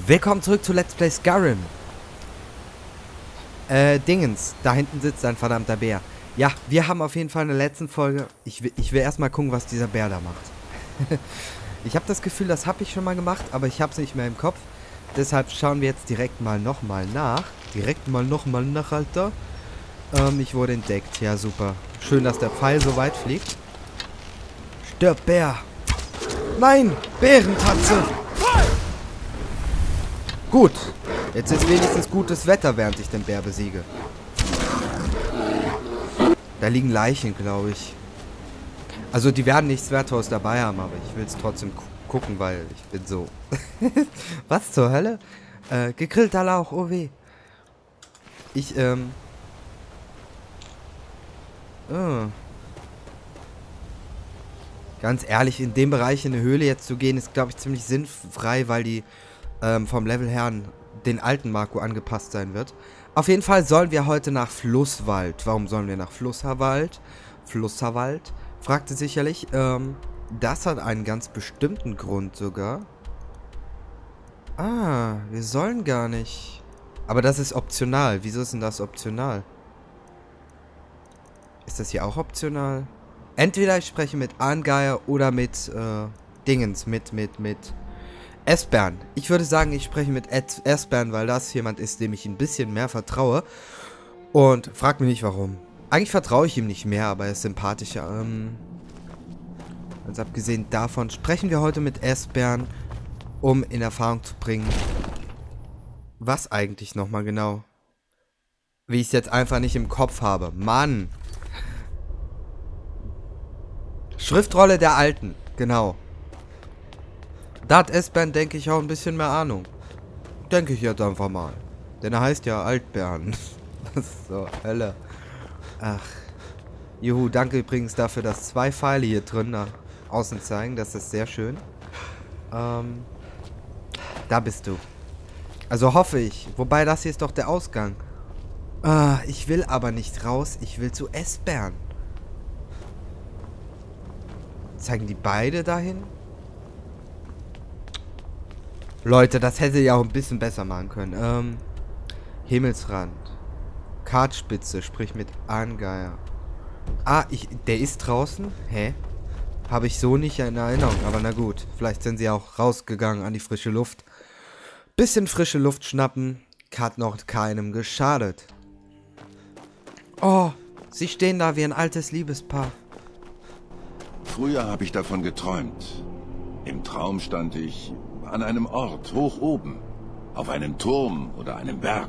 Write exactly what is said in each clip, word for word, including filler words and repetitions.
Willkommen zurück zu Let's Play Skyrim. Äh, Dingens. Da hinten sitzt ein verdammter Bär. Ja, wir haben auf jeden Fall in der letzten Folge... Ich will, ich will erstmal gucken, was dieser Bär da macht. Ich habe das Gefühl, das habe ich schon mal gemacht, aber ich habe es nicht mehr im Kopf. Deshalb schauen wir jetzt direkt mal nochmal nach. Direkt mal nochmal nach, Alter. Ähm, ich wurde entdeckt. Ja, super. Schön, dass der Pfeil so weit fliegt. Stirb, Bär. Nein, Bärentatze. Gut. Jetzt ist wenigstens gutes Wetter, während ich den Bär besiege. Da liegen Leichen, glaube ich. Also die werden nichts Wertvolles dabei haben, aber ich will es trotzdem gucken, weil ich bin so... Was zur Hölle? Äh, gegrillter Lauch, oh weh. Ich, ähm... Oh. Ganz ehrlich, in dem Bereich in eine Höhle jetzt zu gehen, ist, glaube ich, ziemlich sinnfrei, weil die ähm, vom Level her den alten Marco angepasst sein wird. Auf jeden Fall sollen wir heute nach Flusswald. Warum sollen wir nach Flusswald? Flusswald? Fragte sicherlich. Ähm, das hat einen ganz bestimmten Grund sogar. Ah, wir sollen gar nicht. Aber das ist optional. Wieso ist denn das optional? Ist das hier auch optional? Entweder ich spreche mit Arngeier oder mit äh, Dingens, mit, mit, mit Esbern. Ich würde sagen, ich spreche mit Esbern, weil das jemand ist, dem ich ein bisschen mehr vertraue. Und frag mich nicht warum. Eigentlich vertraue ich ihm nicht mehr, aber er ist sympathischer. Ähm, ganz abgesehen davon sprechen wir heute mit Esbern, um in Erfahrung zu bringen, was eigentlich nochmal genau, wie ich es jetzt einfach nicht im Kopf habe. Mann! Schriftrolle der Alten, genau. Da hat Esbern, denke ich, auch ein bisschen mehr Ahnung. Denke ich jetzt einfach mal. Denn er heißt ja Altbären. Was zur Hölle. Ach. Juhu, danke übrigens dafür, dass zwei Pfeile hier drin nach außen zeigen. Das ist sehr schön. Ähm. Da bist du. Also hoffe ich. Wobei, das hier ist doch der Ausgang. Ah, ich will aber nicht raus. Ich will zu Esbern. Zeigen die beide dahin? Leute, das hätte ja auch ein bisschen besser machen können. Ähm, Himmelsrand. Kartspitze, sprich mit Arngeier. Ah, ich, der ist draußen? Hä? Habe ich so nicht in Erinnerung, aber na gut. Vielleicht sind sie auch rausgegangen an die frische Luft. Bisschen frische Luft schnappen. Hat noch keinem geschadet. Oh, sie stehen da wie ein altes Liebespaar. Früher habe ich davon geträumt. Im Traum stand ich an einem Ort, hoch oben, auf einem Turm oder einem Berg.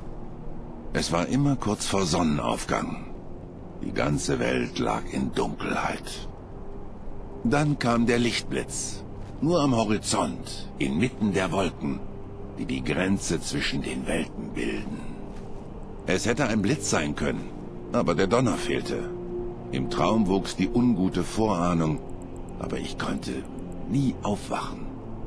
Es war immer kurz vor Sonnenaufgang. Die ganze Welt lag in Dunkelheit. Dann kam der Lichtblitz, nur am Horizont, inmitten der Wolken, die die Grenze zwischen den Welten bilden. Es hätte ein Blitz sein können, aber der Donner fehlte. Im Traum wuchs die ungute Vorahnung, aber ich konnte nie aufwachen.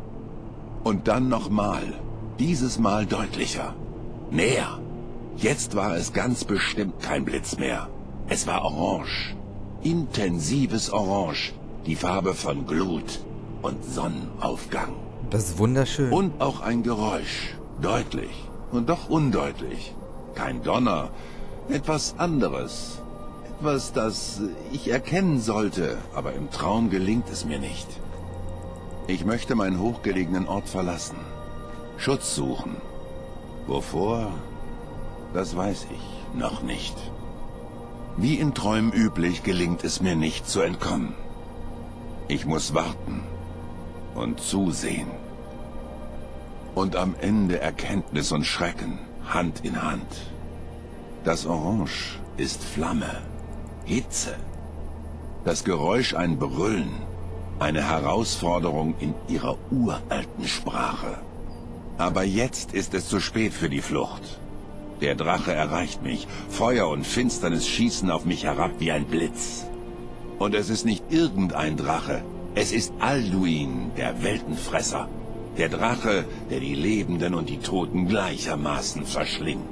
Und dann nochmal, dieses Mal deutlicher, näher. Jetzt war es ganz bestimmt kein Blitz mehr. Es war orange, intensives Orange, die Farbe von Glut und Sonnenaufgang. Das ist wunderschön. Und auch ein Geräusch, deutlich und doch undeutlich. Kein Donner, etwas anderes. Etwas, das ich erkennen sollte, aber im Traum gelingt es mir nicht. Ich möchte meinen hochgelegenen Ort verlassen. Schutz suchen. Wovor? Das weiß ich noch nicht. Wie in Träumen üblich gelingt es mir nicht zu entkommen. Ich muss warten und zusehen. Und am Ende Erkenntnis und Schrecken, Hand in Hand. Das Orange ist Flamme, Hitze. Das Geräusch ein Brüllen. Eine Herausforderung in ihrer uralten Sprache. Aber jetzt ist es zu spät für die Flucht. Der Drache erreicht mich. Feuer und Finsternis schießen auf mich herab wie ein Blitz. Und es ist nicht irgendein Drache. Es ist Alduin, der Weltenfresser. Der Drache, der die Lebenden und die Toten gleichermaßen verschlingt.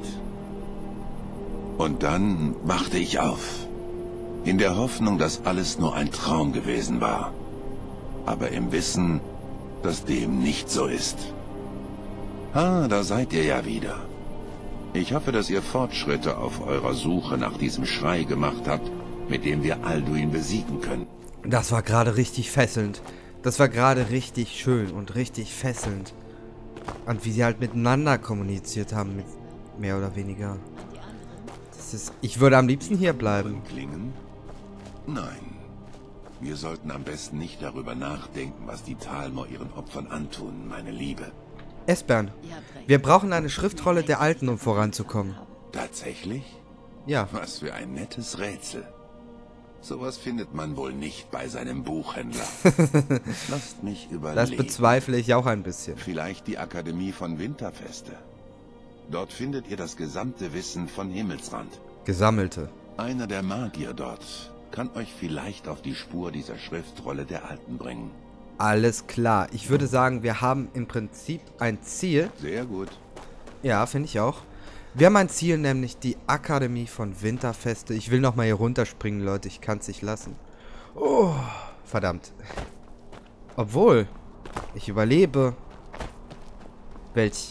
Und dann wachte ich auf. In der Hoffnung, dass alles nur ein Traum gewesen war. Aber im Wissen, dass dem nicht so ist. Ah, da seid ihr ja wieder. Ich hoffe, dass ihr Fortschritte auf eurer Suche nach diesem Schrei gemacht habt, mit dem wir Alduin besiegen können. Das war gerade richtig fesselnd. Das war gerade richtig schön und richtig fesselnd. Und wie sie halt miteinander kommuniziert haben, mit mehr oder weniger. Das ist, ich würde am liebsten hier bleiben. Klingen? Nein. Wir sollten am besten nicht darüber nachdenken, was die Talmor ihren Opfern antun, meine Liebe. Esbern, wir brauchen eine Schriftrolle der Alten, um voranzukommen. Tatsächlich? Ja. Was für ein nettes Rätsel. Sowas findet man wohl nicht bei seinem Buchhändler. Lasst mich überlegen. Das bezweifle ich auch ein bisschen. Vielleicht die Akademie von Winterfeste. Dort findet ihr das gesamte Wissen von Himmelsrand. Gesammelte. Einer der Magier dort kann euch vielleicht auf die Spur dieser Schriftrolle der Alten bringen. Alles klar. Ich würde sagen, wir haben im Prinzip ein Ziel. Sehr gut. Ja, finde ich auch. Wir haben ein Ziel, nämlich die Akademie von Winterfeste. Ich will nochmal hier runterspringen, Leute. Ich kann es nicht lassen. Oh, verdammt. Obwohl, ich überlebe. Welch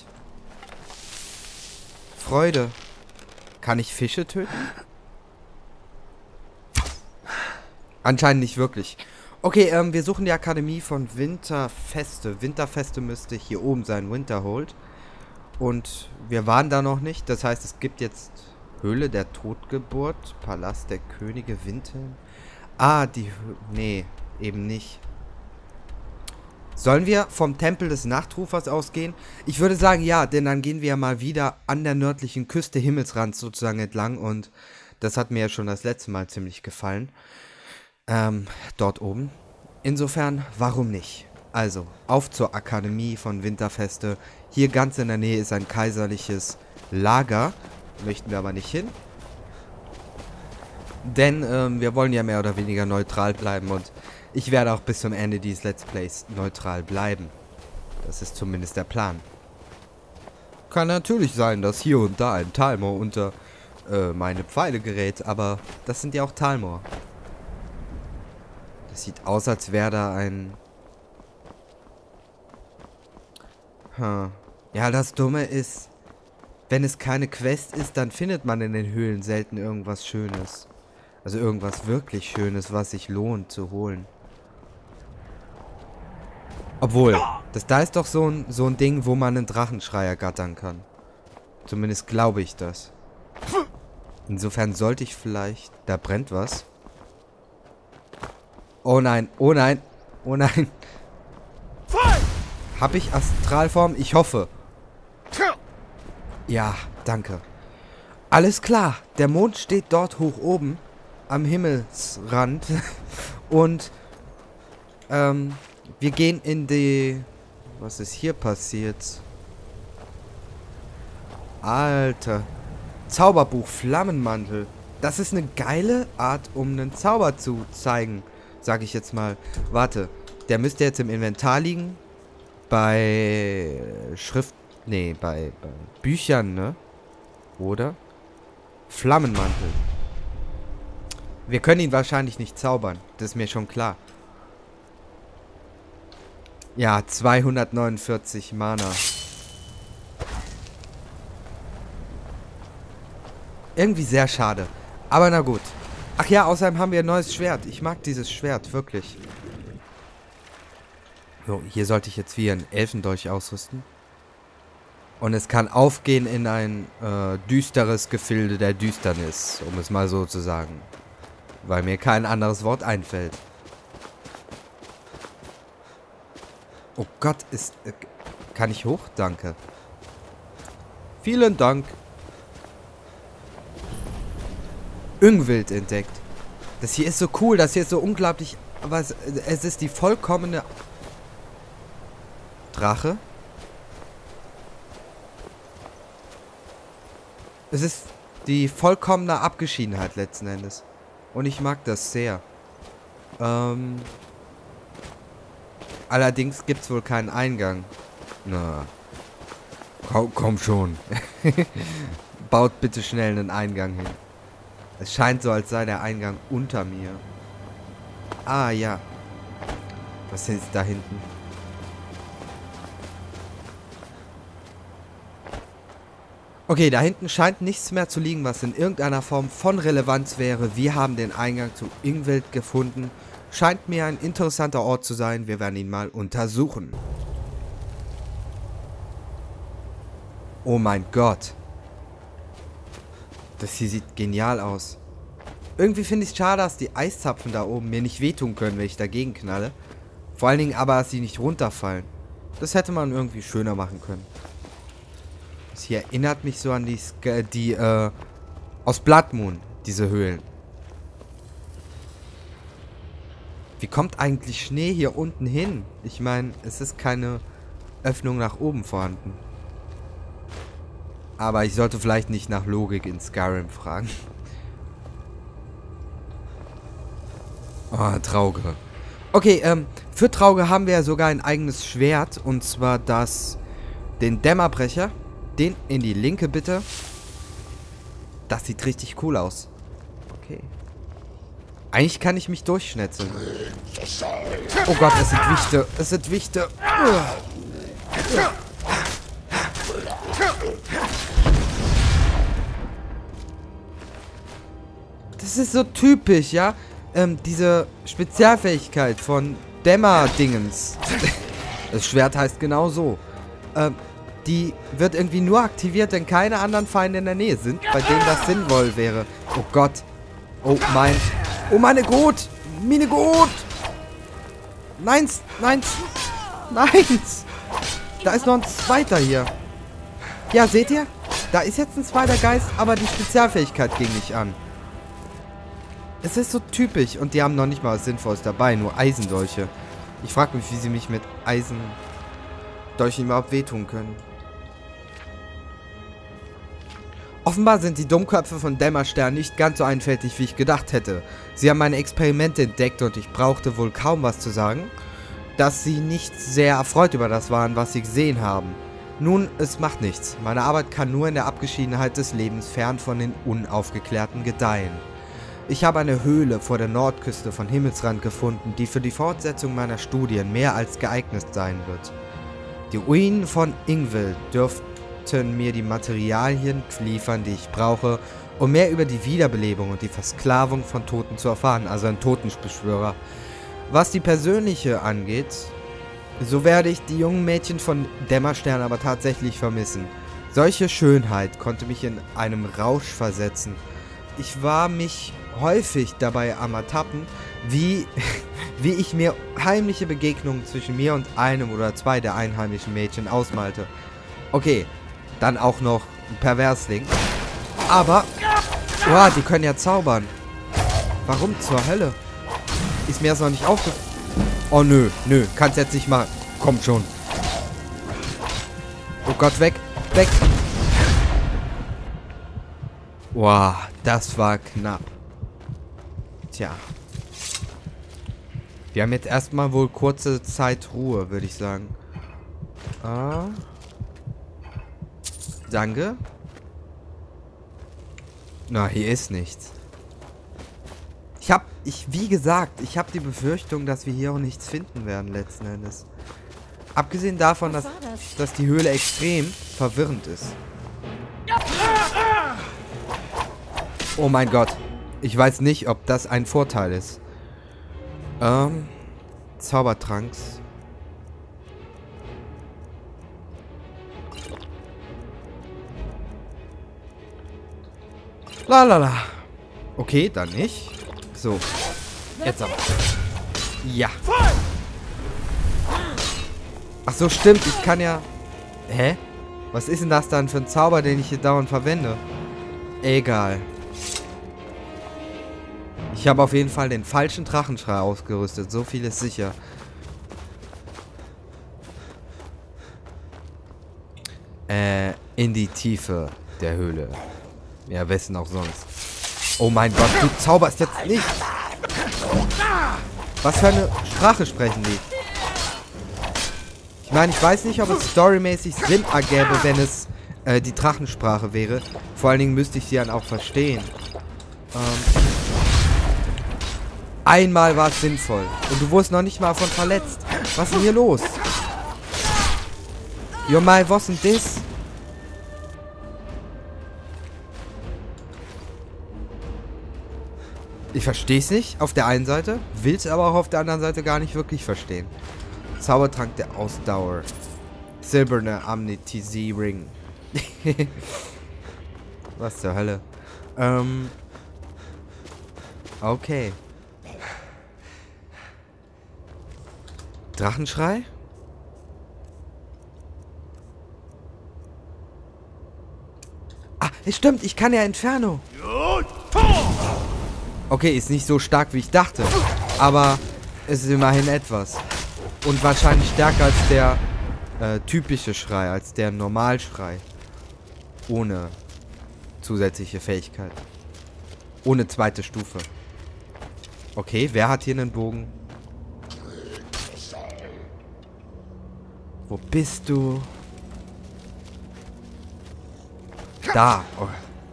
Freude. Kann ich Fische töten? Anscheinend nicht wirklich. Okay, ähm, wir suchen die Akademie von Winterfeste. Winterfeste müsste hier oben sein, Winterhold. Und wir waren da noch nicht. Das heißt, es gibt jetzt Höhle der Totgeburt, Palast der Könige, Winterhelm. Ah, die Hö Nee, eben nicht. Sollen wir vom Tempel des Nachtrufers ausgehen? Ich würde sagen, ja, denn dann gehen wir ja mal wieder an der nördlichen Küste Himmelsrand sozusagen entlang. Und das hat mir ja schon das letzte Mal ziemlich gefallen. Ähm, dort oben. Insofern, warum nicht? Also, auf zur Akademie von Winterfeste. Hier ganz in der Nähe ist ein kaiserliches Lager. Möchten wir aber nicht hin. Denn ähm, wir wollen ja mehr oder weniger neutral bleiben. Und ich werde auch bis zum Ende dieses Let's Plays neutral bleiben. Das ist zumindest der Plan. Kann natürlich sein, dass hier und da ein Talmor unter äh, meine Pfeile gerät. Aber das sind ja auch Talmor. Das sieht aus, als wäre da ein... Hm. Ja, das Dumme ist, wenn es keine Quest ist, dann findet man in den Höhlen selten irgendwas Schönes. Also irgendwas wirklich Schönes, was sich lohnt zu holen. Obwohl, das da ist doch so ein, so ein Ding, wo man einen Drachenschrei ergattern kann. Zumindest glaube ich das. Insofern sollte ich vielleicht... Da brennt was. Oh nein, oh nein, oh nein. Hab ich Astralform? Ich hoffe. Ja, danke. Alles klar, der Mond steht dort hoch oben am Himmelsrand und ähm, wir gehen in die... Was ist hier passiert? Alter. Zauberbuch, Flammenmantel. Das ist eine geile Art, um einen Zauber zu zeigen, sag ich jetzt mal. Warte, der müsste jetzt im Inventar liegen. Bei Schrift... Nee, bei, bei Büchern, ne? Oder? Flammenmantel. Wir können ihn wahrscheinlich nicht zaubern. Das ist mir schon klar. Ja, zweihundertneunundvierzig Mana. Irgendwie sehr schade. Aber na gut. Ach ja, außerdem haben wir ein neues Schwert. Ich mag dieses Schwert, wirklich. So, hier sollte ich jetzt wie ein Elfendolch ausrüsten. Und es kann aufgehen in ein äh, düsteres Gefilde der Düsternis, um es mal so zu sagen. Weil mir kein anderes Wort einfällt. Oh Gott, ist... Äh, kann ich hoch? Danke. Vielen Dank. Üngwild entdeckt. Das hier ist so cool, das hier ist so unglaublich... Aber es, es ist die vollkommene... Drache? Es ist die vollkommene Abgeschiedenheit letzten Endes. Und ich mag das sehr. Ähm... Allerdings gibt es wohl keinen Eingang. Na. Komm, komm schon. Baut bitte schnell einen Eingang hin. Es scheint so, als sei der Eingang unter mir. Ah, ja. Was ist da hinten? Okay, da hinten scheint nichts mehr zu liegen, was in irgendeiner Form von Relevanz wäre. Wir haben den Eingang zu Ingvild gefunden. Scheint mir ein interessanter Ort zu sein. Wir werden ihn mal untersuchen. Oh mein Gott. Das hier sieht genial aus. Irgendwie finde ich es schade, dass die Eiszapfen da oben mir nicht wehtun können, wenn ich dagegen knalle. Vor allen Dingen aber, dass sie nicht runterfallen. Das hätte man irgendwie schöner machen können. Das hier erinnert mich so an die, die äh, aus Blood Moon, diese Höhlen. Wie kommt eigentlich Schnee hier unten hin? Ich meine, es ist keine Öffnung nach oben vorhanden. Aber ich sollte vielleicht nicht nach Logik in Skyrim fragen. Oh, Trauge. Okay, ähm, für Trauge haben wir ja sogar ein eigenes Schwert. Und zwar das, den Dämmerbrecher. Den in die linke bitte. Das sieht richtig cool aus. Okay. Eigentlich kann ich mich durchschnetzeln. Oh Gott, es sind Wichte. Es sind Wichte. Das ist so typisch, ja? Ähm, diese Spezialfähigkeit von Dämmerdingens. Das Schwert heißt genau so. Ähm, die wird irgendwie nur aktiviert, wenn keine anderen Feinde in der Nähe sind, bei denen das sinnvoll wäre. Oh Gott. Oh mein. Oh meine Gut. Meine Gut. Neins. Neins. Neins. Da ist noch ein zweiter hier. Ja, seht ihr? Da ist jetzt ein zweiter Geist, aber die Spezialfähigkeit ging nicht an. Es ist so typisch und die haben noch nicht mal was Sinnvolles dabei, nur Eisendolche. Ich frage mich, wie sie mich mit Eisendolchen überhaupt wehtun können. Offenbar sind die Dummköpfe von Dämmerstern nicht ganz so einfältig, wie ich gedacht hätte. Sie haben meine Experimente entdeckt und ich brauchte wohl kaum was zu sagen, dass sie nicht sehr erfreut über das waren, was sie gesehen haben. Nun, es macht nichts. Meine Arbeit kann nur in der Abgeschiedenheit des Lebens fern von den Unaufgeklärten gedeihen. Ich habe eine Höhle vor der Nordküste von Himmelsrand gefunden, die für die Fortsetzung meiner Studien mehr als geeignet sein wird. Die Ruinen von Ingvild dürften mir die Materialien liefern, die ich brauche, um mehr über die Wiederbelebung und die Versklavung von Toten zu erfahren, also ein Totenbeschwörer. Was die persönliche angeht, so werde ich die jungen Mädchen von Dämmerstern aber tatsächlich vermissen. Solche Schönheit konnte mich in einem Rausch versetzen. Ich war mich häufig dabei am Ertappen, wie, wie ich mir heimliche Begegnungen zwischen mir und einem oder zwei der einheimischen Mädchen ausmalte. Okay, dann auch noch ein Perversling. Aber, wow, die können ja zaubern. Warum zur Hölle? Ist mir das noch nicht aufgefallen? Oh, nö, nö, kannst jetzt nicht machen. Kommt schon. Oh Gott, weg, weg. Wow, das war knapp. Tja. Wir haben jetzt erstmal wohl kurze Zeit Ruhe, würde ich sagen. Ah. Danke. Na, hier ist nichts. Ich hab, ich, wie gesagt, ich habe die Befürchtung, dass wir hier auch nichts finden werden, letzten Endes. Abgesehen davon, dass, dass die Höhle extrem verwirrend ist. Oh mein Gott. Ich weiß nicht, ob das ein Vorteil ist. Ähm, Zaubertranks. La la la. Okay, dann nicht. So. Jetzt aber. Ja. Ach so, stimmt. Ich kann ja... Hä? Was ist denn das dann für ein Zauber, den ich hier dauernd verwende? Egal. Ich habe auf jeden Fall den falschen Drachenschrei ausgerüstet. So viel ist sicher. Äh, in die Tiefe der Höhle. Ja, wessen auch sonst. Oh mein Gott, du zauberst jetzt nicht. Was für eine Sprache sprechen die? Ich meine, ich weiß nicht, ob es storymäßig Sinn ergäbe, wenn es äh, die Drachensprache wäre. Vor allen Dingen müsste ich sie dann auch verstehen. Ähm, einmal war es sinnvoll. Und du wurdest noch nicht mal von verletzt. Was ist denn hier los? Jo, mal, was denn das? Ich verstehe es nicht auf der einen Seite, will es aber auch auf der anderen Seite gar nicht wirklich verstehen. Zaubertrank der Ausdauer. Silberne Amnesie-Ring. Was zur Hölle? Ähm. Okay. Drachenschrei? Ah, es stimmt, ich kann ja Inferno. Okay, ist nicht so stark, wie ich dachte. Aber es ist immerhin etwas. Und wahrscheinlich stärker als der äh, typische Schrei, als der Normalschrei. Ohne zusätzliche Fähigkeit. Ohne zweite Stufe. Okay, wer hat hier einen Bogen? Wo bist du? Da. Oh.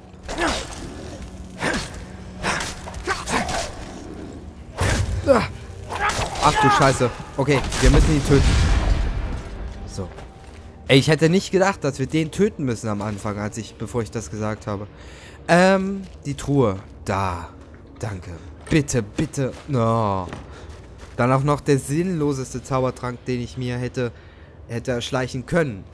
Ach du Scheiße. Okay, wir müssen ihn töten. So. Ey, ich hätte nicht gedacht, dass wir den töten müssen am Anfang, als ich, bevor ich das gesagt habe. Ähm, die Truhe. Da. Danke. Bitte, bitte. No. Dann auch noch der sinnloseste Zaubertrank, den ich mir hätte, hätte erschleichen können.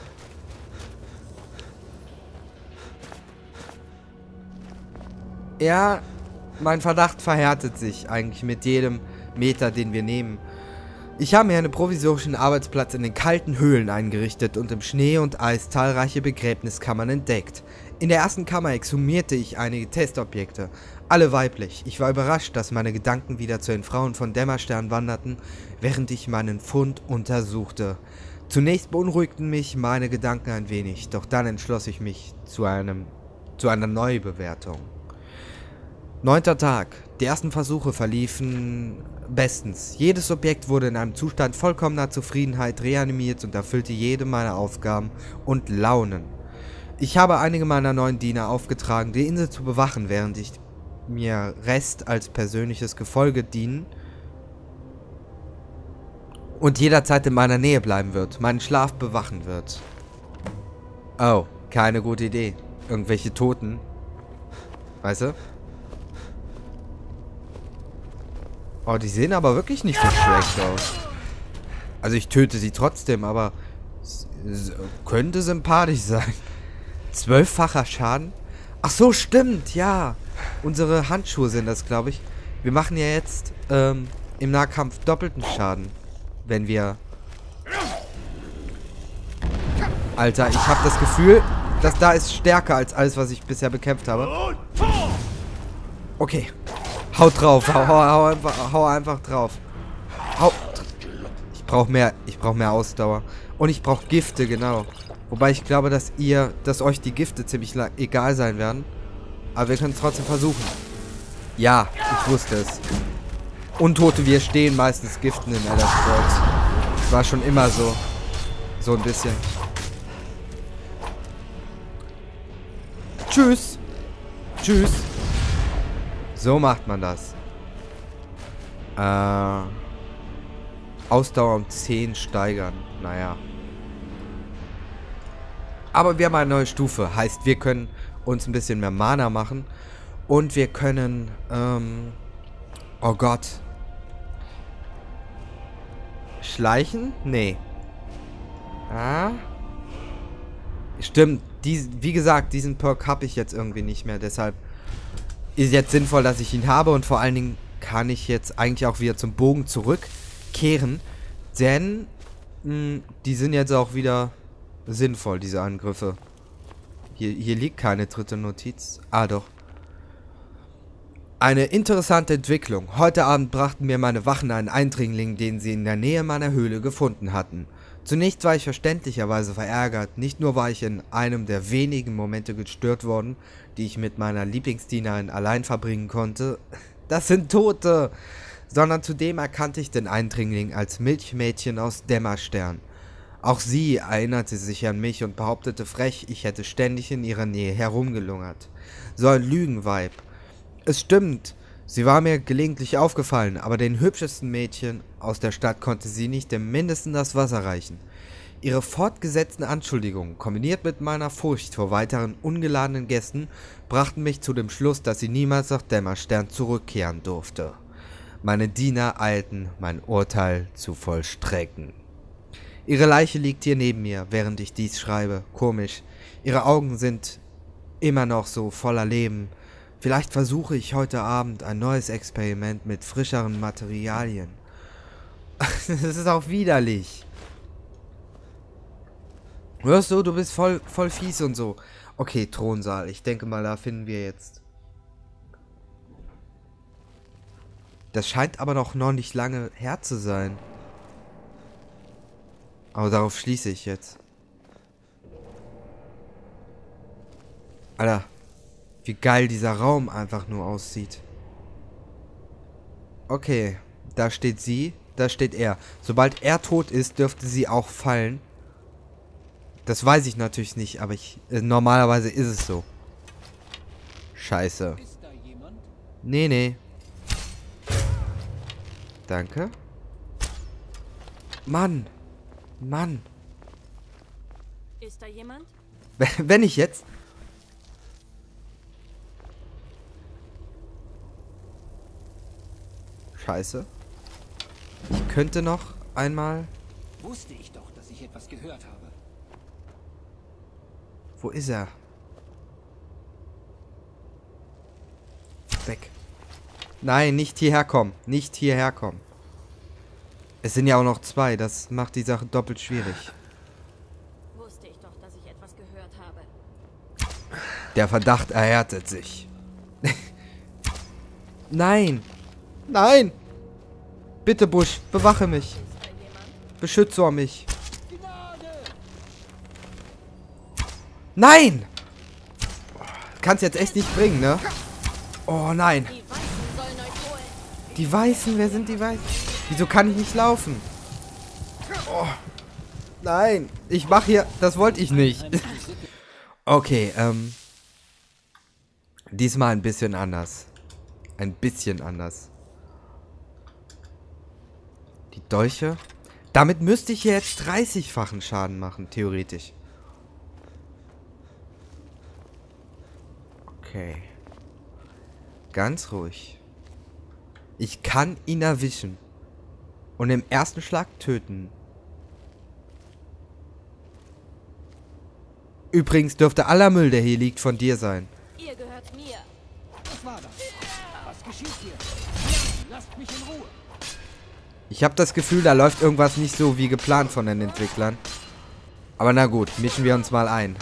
Ja, mein Verdacht verhärtet sich eigentlich mit jedem Meter, den wir nehmen. Ich habe mir einen provisorischen Arbeitsplatz in den kalten Höhlen eingerichtet und im Schnee und Eis zahlreiche Begräbniskammern entdeckt. In der ersten Kammer exhumierte ich einige Testobjekte, alle weiblich. Ich war überrascht, dass meine Gedanken wieder zu den Frauen von Dämmerstern wanderten, während ich meinen Fund untersuchte. Zunächst beunruhigten mich meine Gedanken ein wenig, doch dann entschloss ich mich zu einem, zu einer Neubewertung. Neunter Tag. Die ersten Versuche verliefen bestens. Jedes Objekt wurde in einem Zustand vollkommener Zufriedenheit reanimiert und erfüllte jede meiner Aufgaben und Launen. Ich habe einige meiner neuen Diener aufgetragen, die Insel zu bewachen, während ich mir Rest als persönliches Gefolge dienen und jederzeit in meiner Nähe bleiben wird, meinen Schlaf bewachen wird. Oh, keine gute Idee. Irgendwelche Toten. Weißt du? Oh, die sehen aber wirklich nicht so schlecht aus. Also ich töte sie trotzdem, aber könnte sympathisch sein. Zwölffacher Schaden? Ach so, stimmt, ja. Unsere Handschuhe sind das, glaube ich. Wir machen ja jetzt ähm, im Nahkampf doppelten Schaden. Wenn wir... Alter, ich habe das Gefühl, dass da ist stärker als alles, was ich bisher bekämpft habe. Okay. Haut drauf, hau, hau, hau, einfach, hau einfach drauf. Hau. Ich brauche mehr, ich brauche mehr Ausdauer. Und ich brauche Gifte, genau. Wobei ich glaube, dass ihr, dass euch die Gifte ziemlich egal sein werden. Aber wir können es trotzdem versuchen. Ja, ich wusste es. Untote, wir stehen meistens Giften in Elder Scrolls. Das war schon immer so. So ein bisschen. Tschüss. Tschüss. So macht man das. Äh, Ausdauer um zehn steigern. Naja. Aber wir haben eine neue Stufe. Heißt, wir können uns ein bisschen mehr Mana machen. Und wir können... Ähm, oh Gott. Schleichen? Nee. Ah. Stimmt. Die, wie gesagt, diesen Perk habe ich jetzt irgendwie nicht mehr. Deshalb... ist jetzt sinnvoll, dass ich ihn habe und vor allen Dingen kann ich jetzt eigentlich auch wieder zum Bogen zurückkehren, denn mh, die sind jetzt auch wieder sinnvoll, diese Angriffe. Hier, hier liegt keine dritte Notiz. Ah, doch. Eine interessante Entwicklung. Heute Abend brachten mir meine Wachen einen Eindringling, den sie in der Nähe meiner Höhle gefunden hatten. Zunächst war ich verständlicherweise verärgert. Nicht nur war ich in einem der wenigen Momente gestört worden, die ich mit meiner Lieblingsdienerin allein verbringen konnte. Das sind Tote! Sondern zudem erkannte ich den Eindringling als Milchmädchen aus Dämmerstern. Auch sie erinnerte sich an mich und behauptete frech, ich hätte ständig in ihrer Nähe herumgelungert. So ein Lügenweib. Es stimmt, sie war mir gelegentlich aufgefallen, aber den hübschesten Mädchen aus der Stadt konnte sie nicht im Mindesten das Wasser reichen. Ihre fortgesetzten Anschuldigungen, kombiniert mit meiner Furcht vor weiteren ungeladenen Gästen, brachten mich zu dem Schluss, dass sie niemals nach Dämmerstern zurückkehren durfte. Meine Diener eilten, mein Urteil zu vollstrecken. Ihre Leiche liegt hier neben mir, während ich dies schreibe. Komisch. Ihre Augen sind immer noch so voller Leben. Vielleicht versuche ich heute Abend ein neues Experiment mit frischeren Materialien. Das ist auch widerlich. Hörst du, du bist voll, voll fies und so. Okay, Thronsaal. Ich denke mal, da finden wir jetzt. Das scheint aber noch, noch nicht lange her zu sein. Aber darauf schließe ich jetzt. Alter, wie geil dieser Raum einfach nur aussieht. Okay, da steht sie, da steht er. Sobald er tot ist, dürfte sie auch fallen. Das weiß ich natürlich nicht, aber ich äh, normalerweise ist es so. Scheiße. Ist da jemand? Nee, nee. Danke. Mann. Mann. Ist da jemand? Wenn ich jetzt... Scheiße. Ich könnte noch einmal... Wusste ich doch, dass ich etwas gehört habe. Wo ist er? Weg. Nein, nicht hierher kommen. Nicht hierher kommen. Es sind ja auch noch zwei. Das macht die Sache doppelt schwierig. Wusste ich doch, dass ich etwas gehört habe. Der Verdacht erhärtet sich. Nein. Nein. Bitte, Busch, bewache mich. Ist da jemand? Beschütze mich. Gnade! Nein! Kannst jetzt echt nicht bringen, ne? Oh nein. Die Weißen sollen euch holen. Die Weißen, wer sind die Weißen? Wieso kann ich nicht laufen? Oh. Nein, ich mach hier... Das wollte ich nicht. Okay, ähm... diesmal ein bisschen anders. Ein bisschen anders. Die Dolche. Damit müsste ich jetzt dreißigfachen Schaden machen, theoretisch. Okay. Ganz ruhig. Ich kann ihn erwischen. Und im ersten Schlag töten. Übrigens dürfte aller Müll, der hier liegt, von dir sein. Ihr gehört mir. Was war das? Was geschieht hier? Lasst mich in Ruhe. Ich habe das Gefühl, da läuft irgendwas nicht so wie geplant von den Entwicklern. Aber na gut, mischen wir uns mal ein.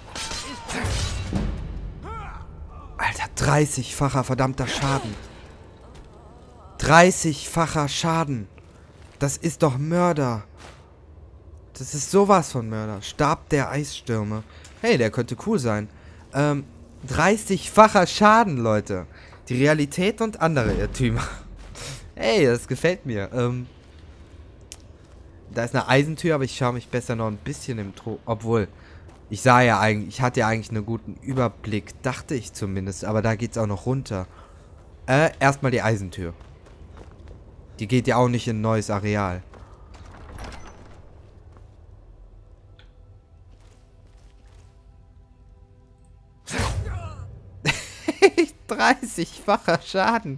Alter, dreißigfacher verdammter Schaden. dreißigfacher Schaden. Das ist doch Mörder. Das ist sowas von Mörder. Stab der Eisstürme. Hey, der könnte cool sein. Ähm, dreißigfacher Schaden, Leute. Die Realität und andere Irrtümer. Hey, das gefällt mir. Ähm, da ist eine Eisentür, aber ich schaue mich besser noch ein bisschen im Tro... Obwohl, ich sah ja eigentlich... Ich hatte ja eigentlich einen guten Überblick. Dachte ich zumindest. Aber da geht's auch noch runter. Äh, erstmal die Eisentür. Die geht ja auch nicht in ein neues Areal. dreißigfacher Schaden.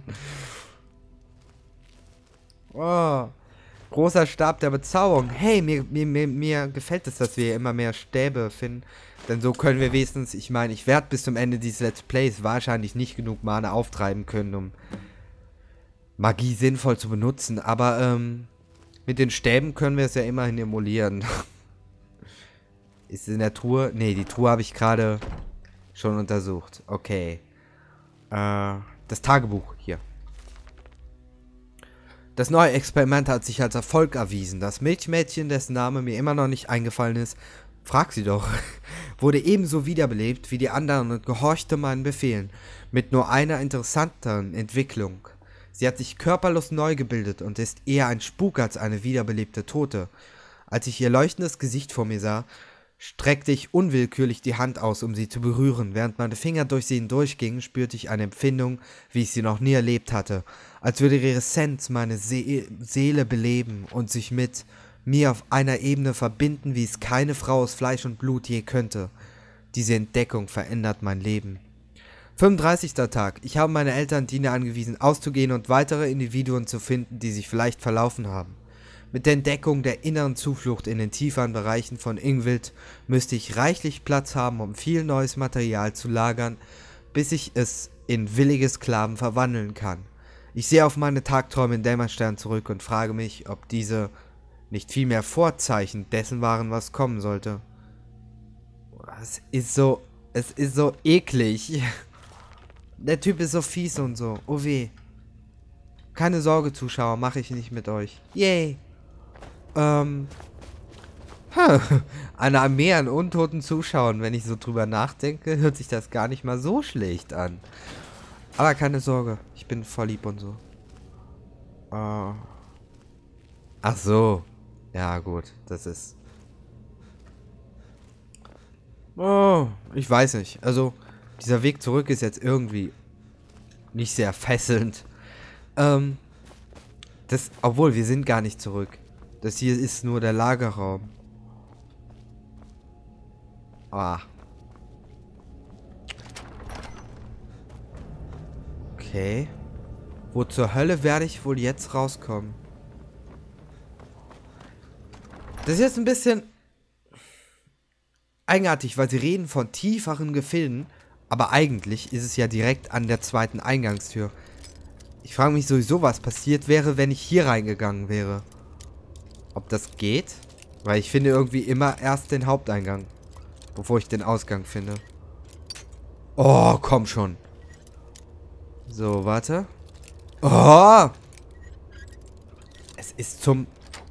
Oh. Großer Stab der Bezauberung. Hey, mir, mir, mir, mir gefällt es, dass wir immer mehr Stäbe finden. Denn so können wir wenigstens, ich meine, ich werde bis zum Ende dieses Let's Plays wahrscheinlich nicht genug Mana auftreiben können, um Magie sinnvoll zu benutzen. Aber ähm, mit den Stäben können wir es ja immerhin emulieren. Ist in der Truhe? Ne, die Truhe habe ich gerade schon untersucht. Okay. Äh, das Tagebuch hier. Das neue Experiment hat sich als Erfolg erwiesen. Das Milchmädchen, dessen Name mir immer noch nicht eingefallen ist, frag sie doch, wurde ebenso wiederbelebt wie die anderen und gehorchte meinen Befehlen, mit nur einer interessanteren Entwicklung. Sie hat sich körperlos neu gebildet und ist eher ein Spuk als eine wiederbelebte Tote. Als ich ihr leuchtendes Gesicht vor mir sah, streckte ich unwillkürlich die Hand aus, um sie zu berühren. Während meine Finger durch sie hindurchgingen, spürte ich eine Empfindung, wie ich sie noch nie erlebt hatte. Als würde ihre Essenz meine See- Seele beleben und sich mit mir auf einer Ebene verbinden, wie es keine Frau aus Fleisch und Blut je könnte. Diese Entdeckung verändert mein Leben. fünfunddreißigster Tag. Ich habe meine Eltern Diener angewiesen, auszugehen und weitere Individuen zu finden, die sich vielleicht verlaufen haben. Mit der Entdeckung der inneren Zuflucht in den tieferen Bereichen von Ingvild müsste ich reichlich Platz haben, um viel neues Material zu lagern, bis ich es in willige Sklaven verwandeln kann. Ich sehe auf meine Tagträume in Dämmerstern zurück und frage mich, ob diese nicht vielmehr Vorzeichen dessen waren, was kommen sollte. Es ist so, es ist so eklig. Der Typ ist so fies und so. Oh weh. Keine Sorge, Zuschauer, mache ich nicht mit euch. Yay. Ähm. Huh. Eine Armee an untoten Zuschauern, wenn ich so drüber nachdenke, hört sich das gar nicht mal so schlecht an. Aber keine Sorge, ich bin voll lieb und so. Uh. Ach so. Ja gut, das ist... Oh, ich weiß nicht. Also, dieser Weg zurück ist jetzt irgendwie nicht sehr fesselnd. Ähm, das, obwohl, wir sind gar nicht zurück. Das hier ist nur der Lagerraum. Ah. Okay. Wo zur Hölle werde ich wohl jetzt rauskommen? Das ist jetzt ein bisschen eigenartig, weil sie reden von tieferen Gefilden, aber eigentlich ist es ja direkt an der zweiten Eingangstür. Ich frage mich sowieso, was passiert wäre, wenn ich hier reingegangen wäre. Ob das geht? Weil ich finde irgendwie immer erst den Haupteingang, bevor ich den Ausgang finde. Oh, komm schon. So, warte. Oh! Es ist zum...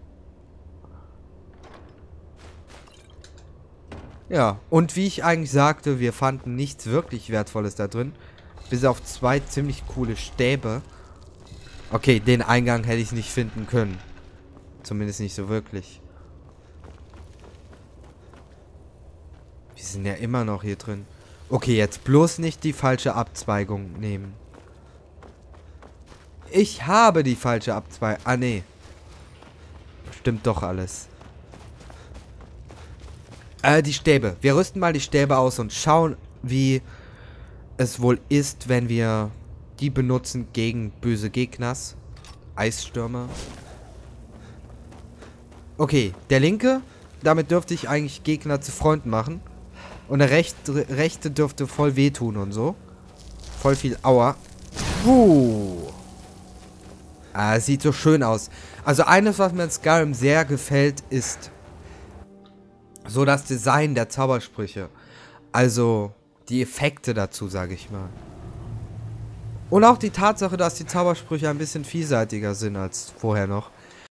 Ja, und wie ich eigentlich sagte, wir fanden nichts wirklich Wertvolles da drin. Bis auf zwei ziemlich coole Stäbe. Okay, den Eingang hätte ich nicht finden können. Zumindest nicht so wirklich. Wir sind ja immer noch hier drin. Okay, jetzt bloß nicht die falsche Abzweigung nehmen. Ich habe die falsche Abzweigung. Ah, nee. Stimmt doch alles. Äh, die Stäbe. Wir rüsten mal die Stäbe aus und schauen, wie es wohl ist, wenn wir die benutzen gegen böse Gegners. Eisstürme. Okay, der linke, damit dürfte ich eigentlich Gegner zu Freunden machen. Und der rechte, rechte dürfte voll wehtun und so. Voll viel Aua. Uh. Ah, sieht so schön aus. Also eines, was mir in Skyrim sehr gefällt, ist so das Design der Zaubersprüche. Also die Effekte dazu, sage ich mal. Und auch die Tatsache, dass die Zaubersprüche ein bisschen vielseitiger sind als vorher noch.